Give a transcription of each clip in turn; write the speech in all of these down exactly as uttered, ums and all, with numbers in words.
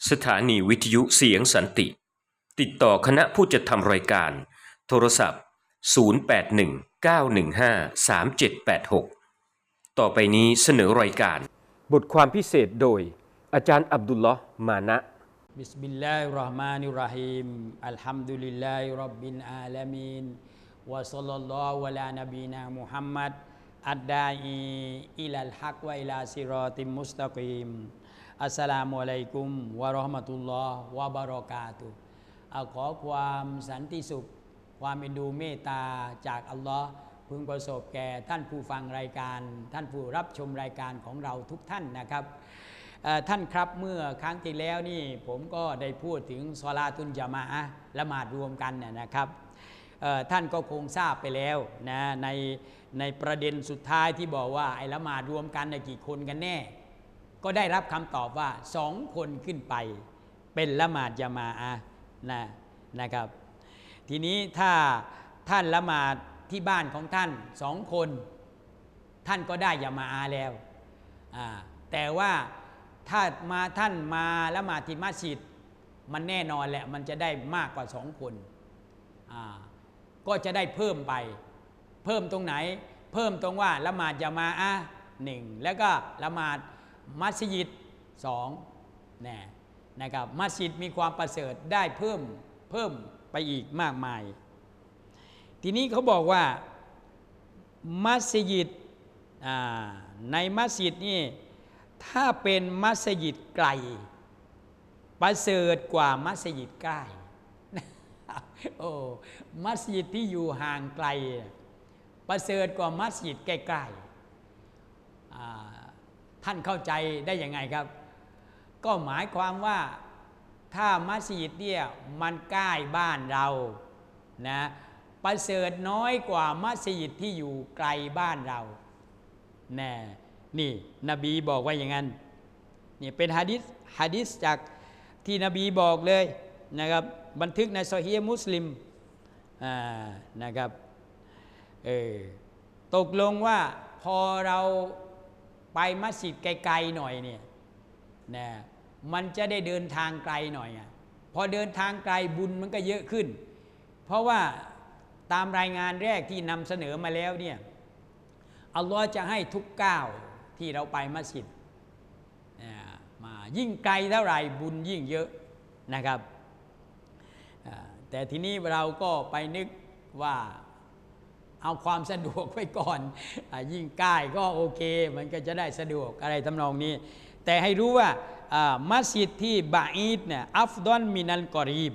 สถานีวิทยุเสียงสันติติดต่อคณะผู้จัดทำรายการโทรศัพท์ศูนย์ แปด หนึ่ง เก้า หนึ่ง ห้า สาม เจ็ด แปด หกต่อไปนี้เสนอรายการบทความพิเศษโดยอาจารย์อับดุลลอฮ์มานะบิสมิลลาฮิรเราะห์มานิรเราะฮีมอัลฮัมดุลิลลาฮิร็อบบิลอาลามีนวะศ็อลลัลลอฮุอะลานบีนามุฮัมมัดอัดดาอีอิลัลฮักวะอิลาซิรอติมุสตะกีมอัสสลามุอะลัยกุมวะเราะห์มะตุลลอฮ์วะบะเราะกาตุฮ์ขอความสันติสุขความเอ็นดูเมตตาจากอัลลอฮ์พึงประสบแก่ท่านผู้ฟังรายการท่านผู้รับชมรายการของเราทุกท่านนะครับท่านครับเมื่อครั้งที่แล้วนี่ผมก็ได้พูดถึงศอลาตุลญะมาอะห์ละหมาดรวมกันนะครับท่านก็คงทราบไปแล้วนะในในประเด็นสุดท้ายที่บอกว่าไอ้ละหมาดรวมกันกี่คนกันแน่ก็ได้รับคำตอบว่าสองคนขึ้นไปเป็นละหมาดญะมาอะห์นะนะครับทีนี้ถ้าท่านละหมาดที่บ้านของท่านสองคนท่านก็ได้ญะมาอะห์แล้วแต่ว่าถ้ามาท่านมาละหมาดที่มัสยิดมันแน่นอนแหละมันจะได้มากกว่าสองคนก็จะได้เพิ่มไปเพิ่มตรงไหนเพิ่มตรงว่าละหมาดญะมาอะห์หนึ่งแล้วก็ละหมาดมัสยิดสองนะนะครับมัสยิดมีความประเสริฐได้เพิ่มเพิ่มไปอีกมากมายทีนี้เขาบอกว่ามัสยิดในมัสยิดนี่ถ้าเป็นมัสยิดไกลประเสริฐกว่ามัสยิดใกล้โอ้มัสยิดที่อยู่ห่างไกลประเสริฐกว่ามัสยิดใกล้ๆท่านเข้าใจได้ยังไงครับก็หมายความว่าถ้ามัสยิดเนี่ยมันใกล้บ้านเรานะประเสริฐน้อยกว่ามัสยิดที่อยู่ไกลบ้านเราแน่นี่นบีบอกว่าอย่างนั้นนี่เป็นหะดีษหะดีษจากที่นบีบอกเลยนะครับบันทึกในซอฮีฮ์มุสลิมอ่านะครับเออตกลงว่าพอเราไปมัสยิดไกลๆหน่อยเนี่ยนะมันจะได้เดินทางไกลหน่อยอ่ะพอเดินทางไกลบุญมันก็เยอะขึ้นเพราะว่าตามรายงานแรกที่นำเสนอมาแล้วเนี่ยอัลลอฮ์จะให้ทุกก้าวที่เราไปมัสยิดมายิ่งไกลเท่าไหร่บุญยิ่งเยอะนะครับแต่ทีนี้เราก็ไปนึกว่าเอาความสะดวกไว้ก่อนยิ่งใกล้ก็โอเคมันก็จะได้สะดวกอะไรทำนองนี้แต่ให้รู้ว่ามัสยิดที่บาอีดเนี่ยอัฟดอลมินัลกอรีบ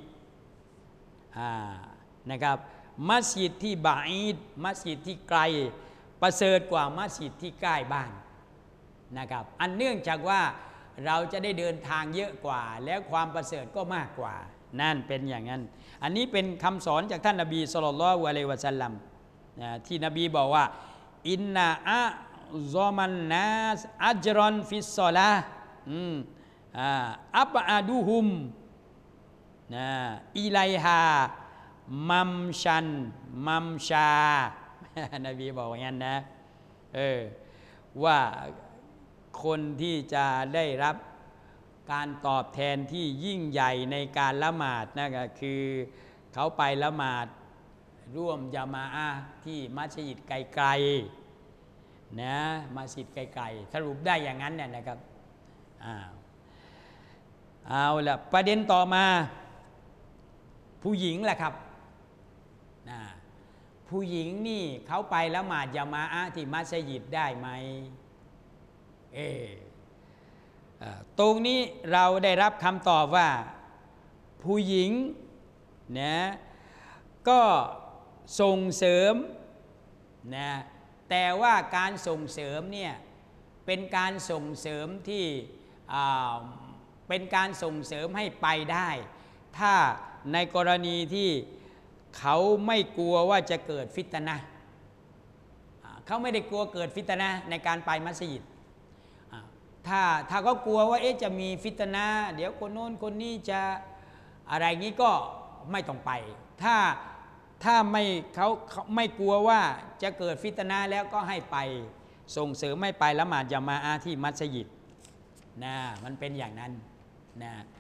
นะครับมัสยิดที่บาอีดมัสยิดที่ไกลประเสริฐกว่ามัสยิดที่ใกล้บ้านนะครับอันเนื่องจากว่าเราจะได้เดินทางเยอะกว่าแล้วความประเสริฐก็มากกว่านั่นเป็นอย่างนั้นอันนี้เป็นคำสอนจากท่านนบีศ็อลลัลลอฮุอะลัยฮิวะซัลลัมที่นบีบอกว่าอินนาอะซอมันนัสอัจรอนฟิศศอลาอืมอ่าอับอาดูฮุมนะอิไลฮามัมชันมัมชานบีบอกอย่างนั้นนะเออว่าคนที่จะได้รับการตอบแทนที่ยิ่งใหญ่ในการละหมาดนั่นก็คือเขาไปละหมาดร่วมญะมาอะห์ที่มัสยิดไกลๆนะมัสยิดไกลๆสรุปได้อย่างนั้นเนี่ยนะครับอ้าวเอาละประเด็นต่อมาผู้หญิงแหละครับนะผู้หญิงนี่เขาไปละหมาดญะมาอะห์ที่มัสยิดได้ไหมเออตรงนี้เราได้รับคำตอบว่าผู้หญิงนะก็ส่งเสริมนะแต่ว่าการส่งเสริมเนี่ยเป็นการส่งเสริมที่เป็นการส่งเสริมให้ไปได้ถ้าในกรณีที่เขาไม่กลัวว่าจะเกิดฟิตนะห์เขาไม่ได้กลัวเกิดฟิตนะห์ในการไปมัสยิดถ้าถ้าเขากลัวว่าเอ๊ะจะมีฟิตนะห์เดี๋ยวคนโน้นคนนี้จะอะไรงี้ก็ไม่ต้องไปถ้าถ้าไม่เขาไม่กลัวว่าจะเกิดฟิตนะห์แล้วก็ให้ไปส่งเสริมไม่ไปละหมาดญะมาอะห์ที่มัสยิดนะมันเป็นอย่างนั้นนะ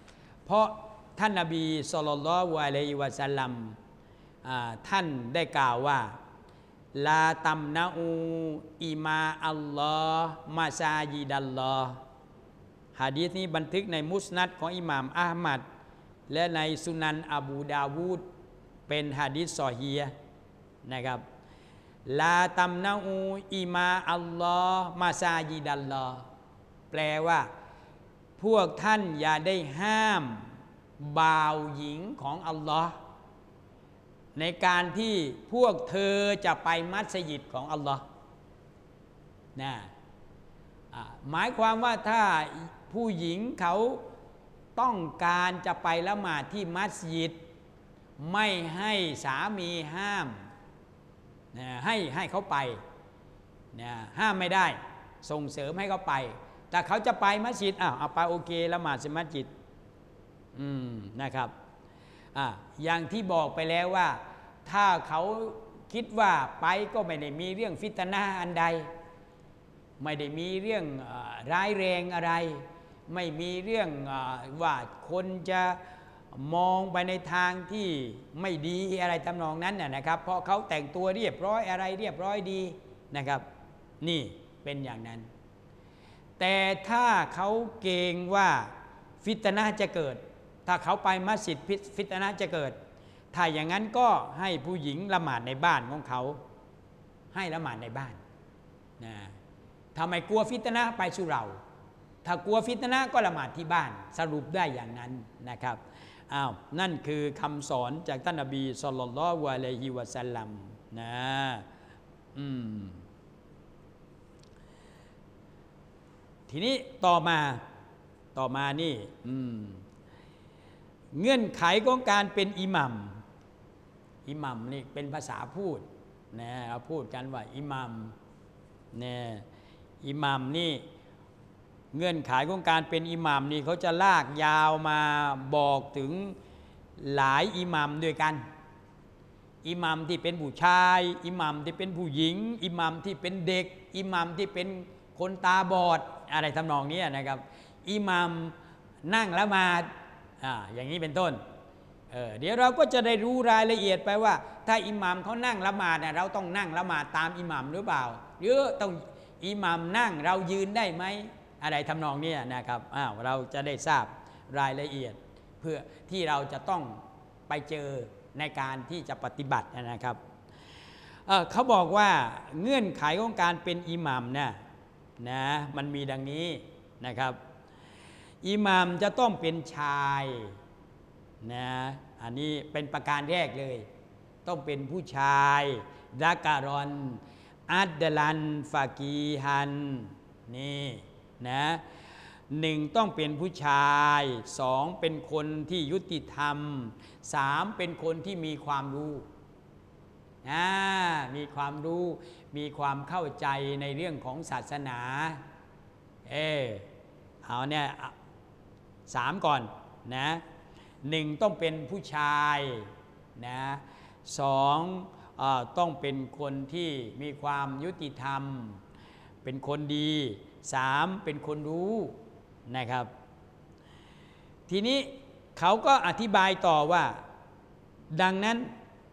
เพราะท่านนบีศ็อลลัลลอฮุอะลัยฮิวะซัลลัมท่านได้กล่าวว่าลาตัมนาอูอิมาอัลลอฮ์มาซาญิดัลลอฮ์หะดีษนี้บันทึกในมุสนัดของอิหม่ามอะห์มัดและในสุนันอบูดาวูดเป็นหะดีษซอฮีฮ์นะครับลาตัมนาอูอิมาอัลลอฮ์มาซาญิดัลลอฮ์แปลว่าพวกท่านอย่าได้ห้ามบ่าวหญิงของอัลลอฮ์ในการที่พวกเธอจะไปมัสยิดของอัลลอฮ์นะหมายความว่าถ้าผู้หญิงเขาต้องการจะไปละหมาดที่มัสยิดไม่ให้สามีห้ามนะให้ให้เขาไปนะห้ามไม่ได้ส่งเสริมให้เขาไปแต่เขาจะไปมัสยิดอ้าวเอาไปโอเคละหมาดที่มัสยิดอืมนะครับอ่าอย่างที่บอกไปแล้วว่าถ้าเขาคิดว่าไปก็ไม่ได้มีเรื่องฟิตนะห์อันใดไม่ได้มีเรื่องร้ายแรงอะไรไม่มีเรื่องว่าคนจะมองไปในทางที่ไม่ดีอะไรทำนองนั้นนะครับเพราะเขาแต่งตัวเรียบร้อยอะไรเรียบร้อยดีนะครับนี่เป็นอย่างนั้นแต่ถ้าเขาเกรงว่าฟิตนะห์จะเกิดถ้าเขาไปมัสยิดฟิตนะห์จะเกิดถ้าอย่างนั้นก็ให้ผู้หญิงละหมาดในบ้านของเขาให้ละหมาดในบ้านนะถ้าไม่กลัวฟิตนะห์ไปสุเราถ้ากลัวฟิตนะห์ก็ละหมาดที่บ้านสรุปได้อย่างนั้นนะครับอ้าวนั่นคือคำสอนจากท่านนบีศ็อลลัลลอฮุอะลัยฮิวะซัลลัมนะอืมทีนี้ต่อมาต่อมานี่อืมเงื่อนไขของการเป็นอิหมัมอิหมัมนี่เป็นภาษาพูดนะเราพูดกันว่าอิหมัมเนี่ยอิหมัมนี่เงื่อนไขของการเป็นอิหมัมนี่เขาจะลากยาวมาบอกถึงหลายอิหมัมด้วยกันอิหมัมที่เป็นผู้ชายอิหมัมที่เป็นผู้หญิงอิหมัมที่เป็นเด็กอิหมัมที่เป็นคนตาบอดอะไรทำนองนี้นะครับอิหมัมนั่งละหมาดอ่าอย่างนี้เป็นต้น เ, เดี๋ยวเราก็จะได้รู้รายละเอียดไปว่าถ้าอิหมัมเขานั่งละหมาดเนี่ยเราต้องนั่งละหมาดตามอิหมัมหรือเปล่าหรือต้องอิหมัมนั่งเรายืนได้ไหมอะไรทำนองนี้นะครับอ้าวเราจะได้ทราบรายละเอียดเพื่อที่เราจะต้องไปเจอในการที่จะปฏิบัตินะครับ เ, เขาบอกว่าเงื่อนไขของการเป็นอิหมัมเนี่ยนะมันมีดังนี้นะครับอิหมัมจะต้องเป็นชายนะอันนี้เป็นประการแรกเลยต้องเป็นผู้ชายดะการอนอัดดลันฟากีฮันนี่นะหนึ่งต้องเป็นผู้ชายสองเป็นคนที่ยุติธรรมสามเป็นคนที่มีความรู้อ่ามีความรู้มีความเข้าใจในเรื่องของศาสนาเออเอาเนี่ยสามก่อนนะหนึ่งต้องเป็นผู้ชายนะสองเอ่อต้องเป็นคนที่มีความยุติธรรมเป็นคนดีสามเป็นคนรู้นะครับทีนี้เขาก็อธิบายต่อว่าดังนั้น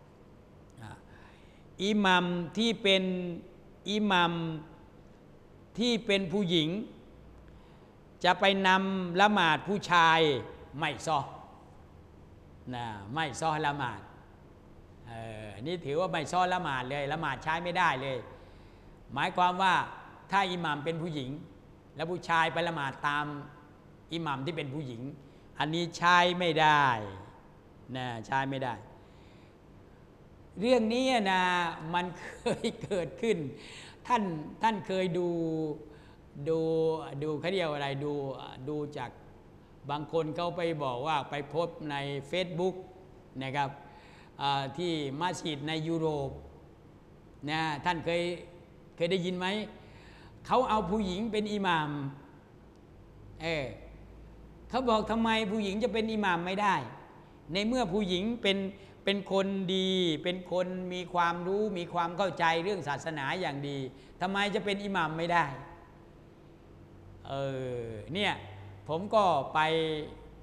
อิหมัมที่เป็นอิหมัมที่เป็นผู้หญิงจะไปนำละหมาดผู้ชายไม่ซอนะไม่ซอละหมาดเออนี่ถือว่าไม่ซอละหมาดเลยละหมาดใช้ไม่ได้เลยหมายความว่าถ้าอิหมัมเป็นผู้หญิงแล้วผู้ชายไปละหมาดตามอิหมัมที่เป็นผู้หญิงอันนี้ใช้ไม่ได้นะใช้ไม่ได้เรื่องนี้นะมันเคยเกิดขึ้นท่านท่านเคยดูดูดูเขาเรียกอะไรดูดูจากบางคนเขาไปบอกว่าไปโพสต์ใน Facebook นะครับที่มัสยิดในยุโรปนะท่านเคยเคยได้ยินไหมเขาเอาผู้หญิงเป็นอิหม่ามเออเขาบอกทำไมผู้หญิงจะเป็นอิหม่ามไม่ได้ในเมื่อผู้หญิงเป็นเป็นคนดีเป็นคนมีความรู้มีความเข้าใจเรื่องศาสนาอย่างดีทำไมจะเป็นอิหม่ามไม่ได้เออเนี่ยผมก็ไป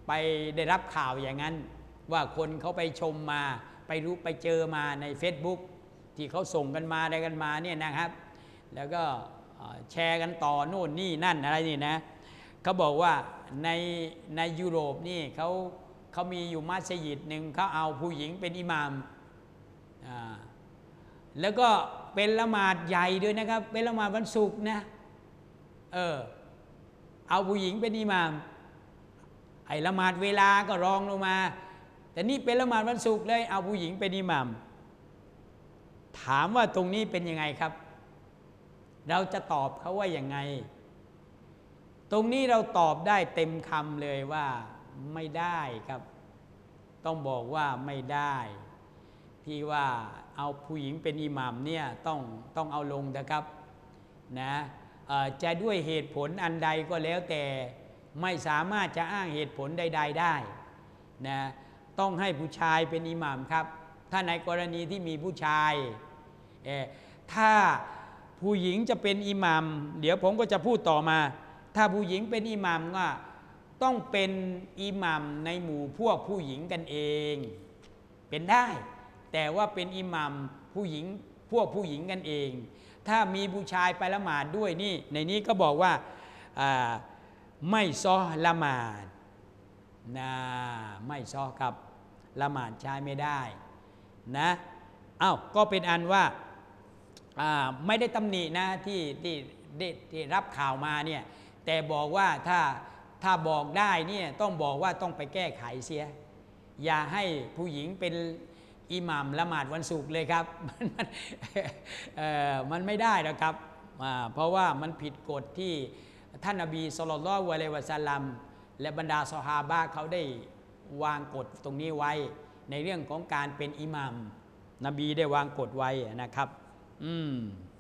ไปได้รับข่าวอย่างนั้นว่าคนเขาไปชมมาไปรู้ไปเจอมาใน Facebook ที่เขาส่งกันมาอะไรกันมาเนี่ยนะครับแล้วก็แชร์กันต่อโน่นนี่นั่นอะไรนี่นะเขาบอกว่าในในยุโรปนี่เขาเขามีอยู่มัสยิดหนึ่งเขาเอาผู้หญิงเป็นอิหม่ามอ่าแล้วก็เป็นละหมาดใหญ่ด้วยนะครับเป็นละหมาดวันศุกร์นะเออเอาผู้หญิงเป็นอิหม่ามไอ้ละหมาดเวลาก็รองลงมาแต่นี่เป็นละหมาดวันศุกร์เลยเอาผู้หญิงเป็นอิหม่ามถามว่าตรงนี้เป็นยังไงครับเราจะตอบเขาว่าอย่างไงตรงนี้เราตอบได้เต็มคำเลยว่าไม่ได้ครับต้องบอกว่าไม่ได้ที่ว่าเอาผู้หญิงเป็นอิหม่ามเนี่ยต้องต้องเอาลงนะครับนะจะด้วยเหตุผลอันใดก็แล้วแต่ไม่สามารถจะอ้างเหตุผลใดๆได้นะต้องให้ผู้ชายเป็นอิหม่ามครับถ้าในกรณีที่มีผู้ชายเออถ้าผู้หญิงจะเป็นอิหม่ามเดี๋ยวผมก็จะพูดต่อมาถ้าผู้หญิงเป็นอิหม่ามก็ต้องเป็นอิหม่ามในหมู่พวกผู้หญิงกันเองเป็นได้แต่ว่าเป็นอิหม่ามผู้หญิงพวกผู้หญิงกันเองถ้ามีผู้ชายไปละหมาดด้วยนี่ในนี้ก็บอกว่าไม่ซ้อละหมาดนะไม่ซ้อครับละหมาดใช้ไม่ได้นะอ้าวก็เป็นอันว่าไม่ได้ตำหนินะที่ที่ที่รับข่าวมาเนี่ยแต่บอกว่าถ้าถ้าบอกได้เนี่ยต้องบอกว่าต้องไปแก้ไขเสียอย่าให้ผู้หญิงเป็นอิหม่ามละหมาดวันศุกร์เลยครับมันเอ่อมันไม่ได้หรอกครับเพราะว่ามันผิดกฎที่ท่านนบีศ็อลลัลลอฮุอะลัยฮิวะซัลลัมและบรรดาซอฮาบะห์เขาได้วางกฎตรงนี้ไว้ในเรื่องของการเป็นอิหม่ามนบีได้วางกฎไว้นะครับอืม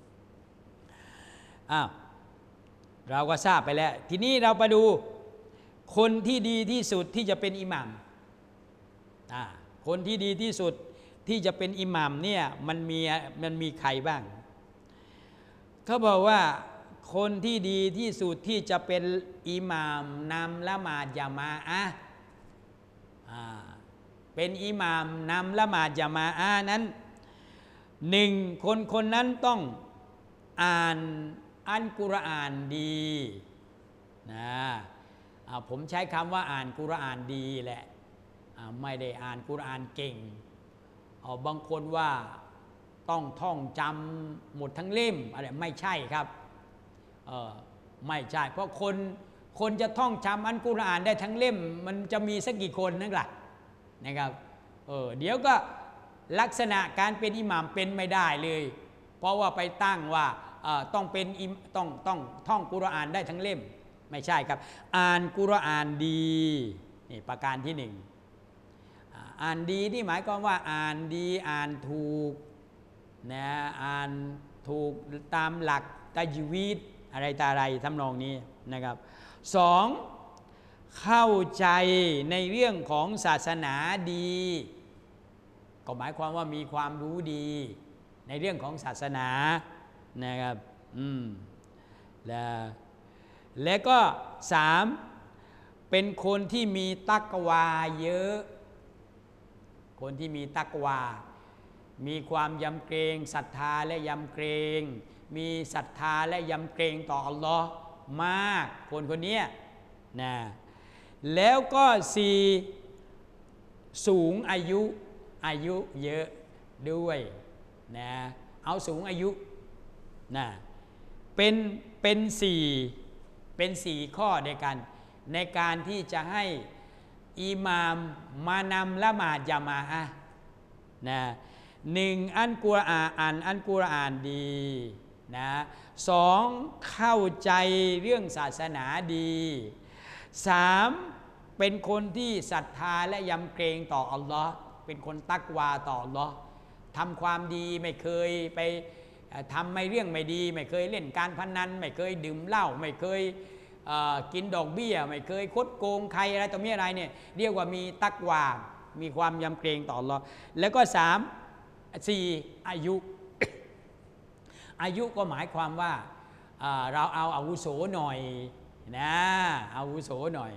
อ้าวเราก็ทราบไปแล้วทีนี้เราไปดูคนที่ดีที่สุดที่จะเป็นอิหม่ามอ่าคนที่ดีที่สุดที่จะเป็นอิหม่ามเนี่ยมันมีมันมีใครบ้างเขาบอกว่าคนที่ดีที่สุดที่จะเป็นอิหม่ามนำละหมาดญะมาอะห์อ่าเป็นอิหม่ามนำละหมาดญะมาอะห์นั้นหนึ่งคนคนนั้นต้องอ่านอัลกุรอานดีนะผมใช้คำว่าอ่านกุรอานดีแหละไม่ได้อ่านกุรอานเก่งเอาบางคนว่าต้องท่องจำหมดทั้งเล่มอะไรไม่ใช่ครับเออไม่ใช่เพราะคนคนจะท่องจำอัลกุรอานได้ทั้งเล่มมันจะมีสักกี่คนนั่นแหละนะครับเออเดี๋ยวก็ลักษณะการเป็นอิหม่ามเป็นไม่ได้เลยเพราะว่าไปตั้งว่าต้องเป็นต้องต้องท่องกุรอานได้ทั้งเล่มไม่ใช่ครับอ่านกุรอานดีนี่ประการที่หนึ่งอ่านดีนี่หมายความว่าอ่านดีอ่านถูกนะอ่านถูกตามหลักตะญวีดอะไรตาอะไรทำนองนี้นะครับสองเข้าใจในเรื่องของศาสนาดีก็หมายความว่ามีความรู้ดีในเรื่องของศาสนานะครับอืมแล้วและก็สามเป็นคนที่มีตักวาเยอะคนที่มีตักวามีความยำเกรงศรัทธาและยำเกรงมีศรัทธาและยำเกรงต่ออัลลอฮ์มากคนคนนี้นะแล้วก็สี่สูงอายุอายุเยอะด้วยนะเอาสูงอายุนะเป็นเป็นสี่เป็นสี่ข้อในการในการที่จะให้อิหม่ามมานำละหมาดญะมาอะห์นะหนึ่งอัลกุรอานอ่านอัลกุรอานดีนะสองเข้าใจเรื่องศาสนาดีสามเป็นคนที่ศรัทธาและยำเกรงต่ออัลลอฮ์เป็นคนตักวาต่ออัลลอฮ์ทำความดีไม่เคยไปทำไม่เรื่องไม่ดีไม่เคยเล่นการพนันไม่เคยดื่มเหล้าไม่เคยกินดอกเบี้ยไม่เคยคดโกงใครอะไรต่อมีอะไรเนี่ยเรียกว่ามีตักวามีความยำเกรงต่ออัลลอฮ์แล้วก็สามสี่อายุ อายุก็หมายความว่าเราเอาอาวุโสหน่อยนะอาวุโสหน่อย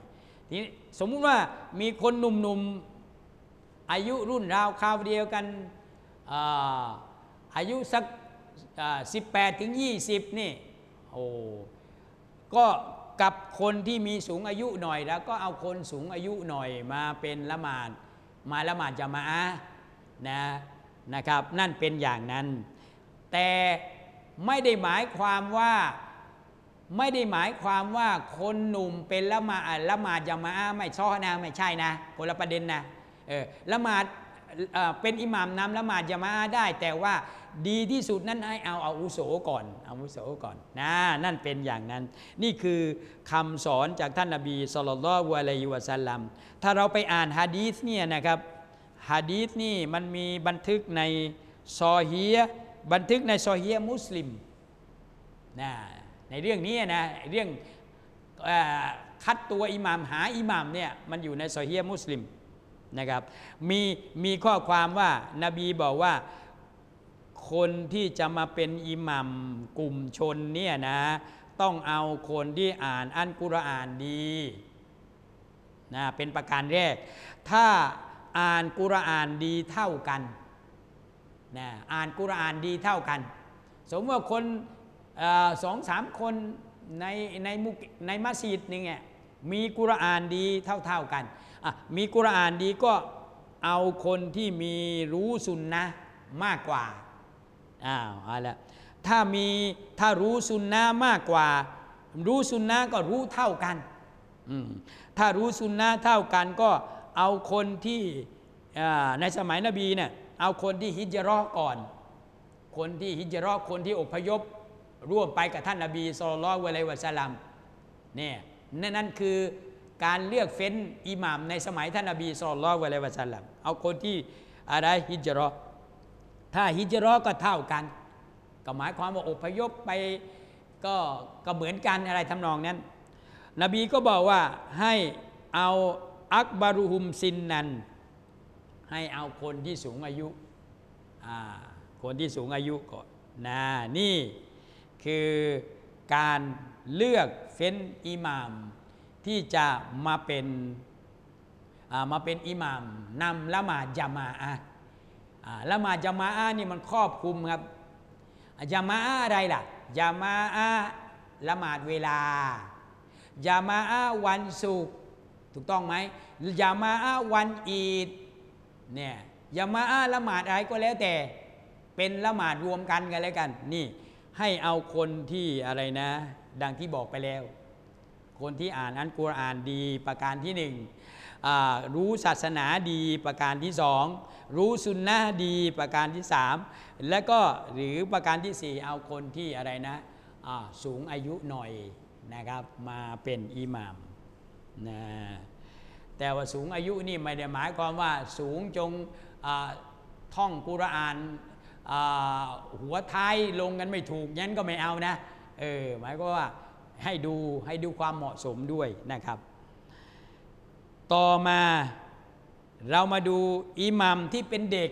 ทีนี้สมมุติว่ามีคนหนุ่มๆอายุรุ่นราวคราวเดียวกันอาอายุสักสิบแปดถึงยี่สิบนี่โอ้ก็กับคนที่มีสูงอายุหน่อยแล้วก็เอาคนสูงอายุหน่อยมาเป็นละหมาดมาละหมาดญะมาอะห์นะนะครับนั่นเป็นอย่างนั้นแต่ไม่ได้หมายความว่าไม่ได้หมายความว่าคนหนุ่มเป็นละหมาดละหมาดญะมาอะห์ไม่ซ้อนะไม่ใช่นะคนละประเด็นนะเออละหมาดเป็นอิหม่ามนำละหมาดญะมาอะห์ได้แต่ว่าดีที่สุดนั้นให้เอาอาวุโสก่อนอาวุโสก่อนนะนั่นเป็นอย่างนั้นนี่คือคำสอนจากท่านนบีศ็อลลัลลอฮุอะลัยฮิวะซัลลัมถ้าเราไปอ่านหะดีษเนี่ยนะครับหะดีษนี่มันมีบันทึกในซอฮีฮ์บันทึกในซอฮีฮ์มุสลิมนะในเรื่องนี้นะเรื่องคัดตัวอิหม่ามหาอิหม่ามเนี่ยมันอยู่ในซอฮีฮ์มุสลิมนะครับมีมีข้อความว่านบีบอกว่าคนที่จะมาเป็นอิหมัมกลุ่มชนเนี่ยนะต้องเอาคนที่อ่านอัลกุรอานดีนะเป็นประการแรกถ้าอ่านกุรอานดีเท่ากันนะอ่านกุรอานดีเท่ากันสมมติว่าคนสองสามคนในในมุกในมัสยิดนึงเนี่ยมีกุรอานดีเท่าเท่ากันมีกุรอานดีก็เอาคนที่มีรู้สุนนะมากกว่าอ้าวเอาละถ้ามีถ้ารู้สุนนะมากกว่ารู้สุนนะก็รู้เท่ากันถ้ารู้สุนนะเท่ากันก็เอาคนที่ในสมัยนบีเนี่ยเอาคนที่ฮิจเราะห์ก่อนคนที่ฮิจเราะห์คนที่อพยพร่วมไปกับท่านนบีศ็อลลัลลอฮุอะลัยฮิวะซัลลัมเนี่ยนั่นคือการเลือกเฟ้นอิหม่ามในสมัยท่านนบีศ็อลลัลลอฮุอะลัยฮิวะซัลลัมเอาคนที่อะไรฮิจเราะห์ถ้าฮิจเราะห์ก็เท่ากันก็หมายความว่าอพยพไปก็ก็เหมือนกันอะไรทำนองนั้นนบีก็บอกว่าให้เอาอักบารุฮุมซินนันให้เอาคนที่สูงอายุคนที่สูงอายุก่อนนะนี่คือการเลือกเฟ้นอิหม่ามที่จะมาเป็นมาเป็นอิหม่ามนำละหมาดญะมาอะห์ละหมาดญะมาอะห์นี่มันครอบคลุมครับญะมาอะห์อะไรล่ะญะมาอะห์ละหมาดเวลาญะมาอะห์วันศุกร์ถูกต้องไหมญะมาอะห์วันอีดเนี่ยญะมาอะห์ละหมาดอะไรก็แล้วแต่เป็นละหมาดรวมกันกันแล้วกันนี่ให้เอาคนที่อะไรนะดังที่บอกไปแล้วคนที่อ่านอัลกุรอานดีประการที่หนึ่งรู้ศาสนาดีประการที่สองรู้สุนนะดีประการที่สามแล้วก็หรือประการที่สี่เอาคนที่อะไรนะสูงอายุหน่อยนะครับมาเป็นอิหม่ามนะแต่ว่าสูงอายุนี่ไม่ได้หมายความว่าสูงจงท่องกุรอานหัวท้ายลงกันไม่ถูกงั้นก็ไม่เอานะเออหมายก็ว่าให้ดูให้ดูความเหมาะสมด้วยนะครับต่อมาเรามาดูอิหมัมที่เป็นเด็ก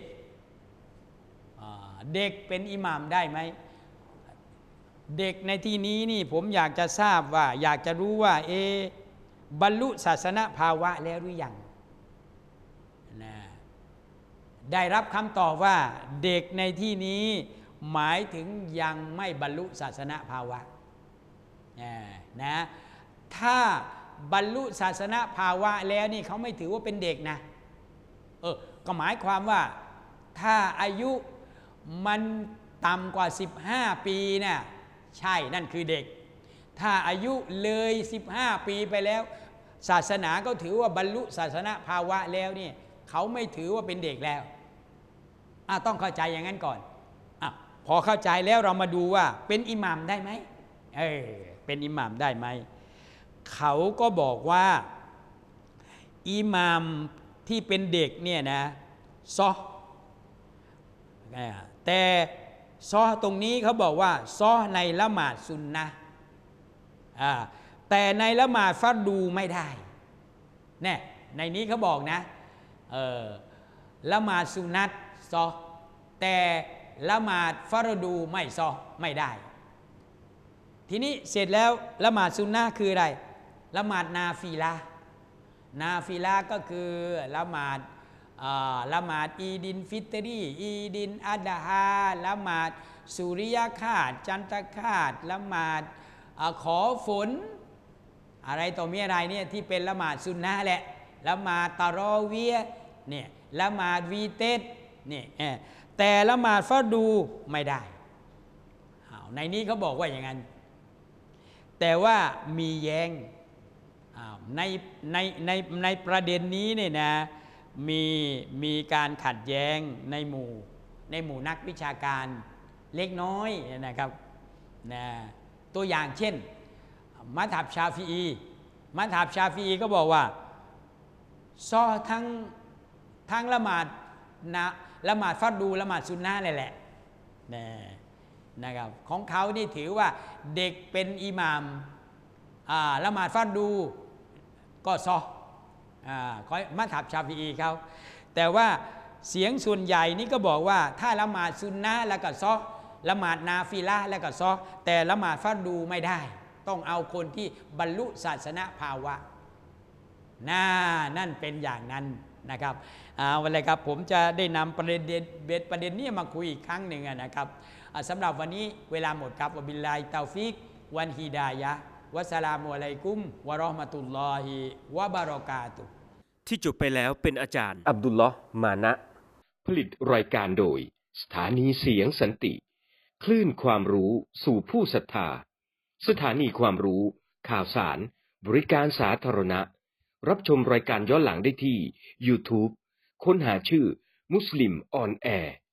เด็กเป็นอิหมัมได้ไหมเด็กในที่นี้นี่ผมอยากจะทราบว่าอยากจะรู้ว่าเอบรรลุศาสนภาวะแล้วหรือยังนะได้รับคำตอบว่าเด็กในที่นี้หมายถึงยังไม่บรรลุศาสนภาวะนะถ้าบรรลุศาสนภาวะแล้วนี่เขาไม่ถือว่าเป็นเด็กนะเออก็หมายความว่าถ้าอายุมันต่ำกว่าสิบห้าปีน่ะใช่นั่นคือเด็กถ้าอายุเลยสิบห้าปีไปแล้วศาสนาก็ถือว่าบรรลุศาสนภาวะแล้วนี่เขาไม่ถือว่าเป็นเด็กแล้วอ่ะต้องเข้าใจอย่างนั้นก่อนอ่ะพอเข้าใจแล้วเรามาดูว่าเป็นอิหม่ามได้ไหมเออเป็นอิหม่ามได้ไหมเขาก็บอกว่าอิหม่ามที่เป็นเด็กเนี่ยนะซอแต่ซอตรงนี้เขาบอกว่าซอในละหมาดซุนนะอ่าแต่ในละหมาดฟัรดูไม่ได้เนี่ยในนี้เขาบอกนะเออละหมาดซุนนัตซอแต่ละหมาดฟัรดูไม่ซอไม่ได้ทีนี้เสร็จแล้วละหมาดซุนนะคืออะไรละหมาดนาฟีละนาฟิละก็คือละหมาดละหมาดอีดินฟิตรีอีดินอัดฮาละหมาดสุริยคราสจันทคราสละหมาดอขอฝนอะไรต่อมีอะไรเนี่ยที่เป็นละหมาดซุนนะห์แหละละหมาดตะรอเวียเนี่ยละหมาดวีเตสเนี่ยแต่ละหมาดฟัรดูไม่ได้ในนี้เขาบอกว่าอย่างนั้นแต่ว่ามีแย้งในในในในประเด็นนี้เนี่ยนะมีมีการขัดแย้งในหมู่ในหมู่นักวิชาการเล็กน้อยนะครับนะตัวอย่างเช่นมัธยับชาฟีอีมัธยับชาฟีอีก็บอกว่าซอทั้งทั้งละหมาดนะละหมาดฟัรดูละหมาดซุนนะห์เลยแหละนะนะครับของเขานี่ถือว่าเด็กเป็นอิหม่ามอ่าละหมาดฟัรดูก็ซออ่าขอมัธยับชาฟีอีเขาแต่ว่าเสียงส่วนใหญ่นี่ก็บอกว่าถ้าละหมาดซุนนะห์แล้วก็ซอละหมาดนาฟิละห์แล้วก็ซอแต่ละหมาดฟัรดูไม่ได้ต้องเอาคนที่บรรลุศาสนภาวะน่านั่นเป็นอย่างนั้นนะครับเอาวันไรครับผมจะได้นำประเด็นเบ็ดประเด็นนี้มาคุยอีกครั้งหนึ่งนะครับสำหรับวันนี้เวลาหมดครับวะบิลลาฮิตอฟิกวันฮิดายะวะสลามุอะลัยกุมวะเราะห์มะตุลลอฮิวะบารอกาตุฮ์ที่จบไปแล้วเป็นอาจารย์อับดุลลอฮ์มานะผลิตรายการโดยสถานีเสียงสันติคลื่นความรู้สู่ผู้ศรัทธาสถานีความรู้ข่าวสารบริการสาธารณะรับชมรายการย้อนหลังได้ที่ YouTube ค้นหาชื่อมุสลิมออนแอร์